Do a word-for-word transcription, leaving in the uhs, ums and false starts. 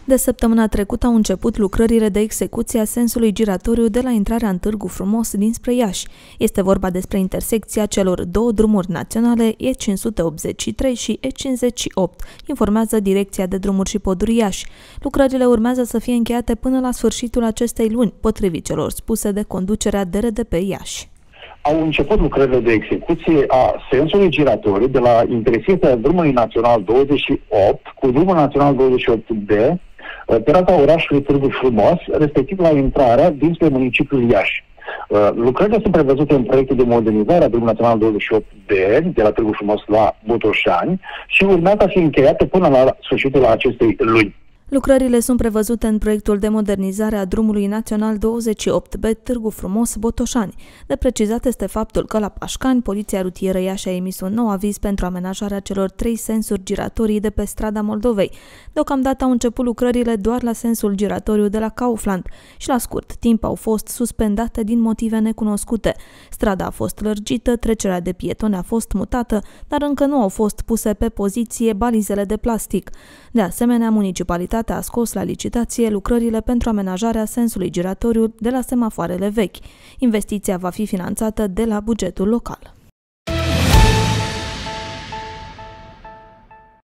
De săptămâna trecută au început lucrările de execuție a sensului giratoriu de la intrarea în Târgu Frumos dinspre Iași. Este vorba despre intersecția celor două drumuri naționale E cinci sute optzeci și trei și E cincizeci și opt, informează Direcția de Drumuri și Poduri Iași. Lucrările urmează să fie încheiate până la sfârșitul acestei luni, potrivit celor spuse de conducerea D R D P Iași. Au început lucrările de execuție a sensului giratoriu de la intersecția drumului național douăzeci și opt cu drumul național douăzeci și opt B, pe rata orașului Târgu Frumos, respectiv la intrarea dinspre municipiul Iași. Lucrările sunt prevăzute în proiectul de modernizare a drumului național douăzeci și opt B, de la Târgu Frumos la Botoșani, și urmează a fi încheiate până la sfârșitul acestei luni. Lucrările sunt prevăzute în proiectul de modernizare a drumului național douăzeci și opt B Târgu Frumos-Botoșani. De precizat este faptul că la Pașcani, Poliția Rutieră Iași a emis un nou aviz pentru amenajarea celor trei sensuri giratorii de pe strada Moldovei. Deocamdată au început lucrările doar la sensul giratoriu de la Kaufland și la scurt timp au fost suspendate din motive necunoscute. Strada a fost lărgită, trecerea de pietoni a fost mutată, dar încă nu au fost puse pe poziție balizele de plastic. De asemenea, municipalitatea a scos la licitație lucrările pentru amenajarea sensului giratoriu de la semafoarele vechi. Investiția va fi finanțată de la bugetul local.